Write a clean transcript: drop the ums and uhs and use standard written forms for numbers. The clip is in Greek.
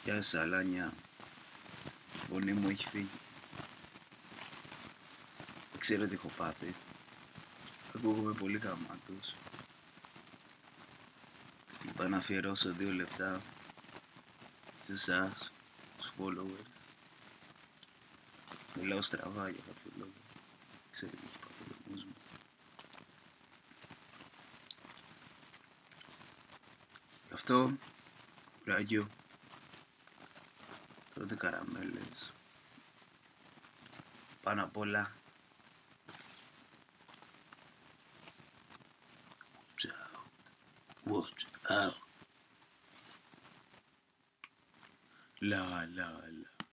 Γεια σαλάνια, η φωνή μου έχει φύγει. Δεν ξέρω τι έχω πάθει. Ακούγομαι πολύ γαμάτος. Είπα να αφιερώσω 2 λεπτά σε εσάς, τους followers. Μιλάω στραβά για κάποιο λόγο. Δεν ξέρω τι έχει πάθει ο λαιμός μου. Γι' αυτό, κουράγιο, τρώτε καραμέλες. Πάνω απ' όλα, watch out. La la la.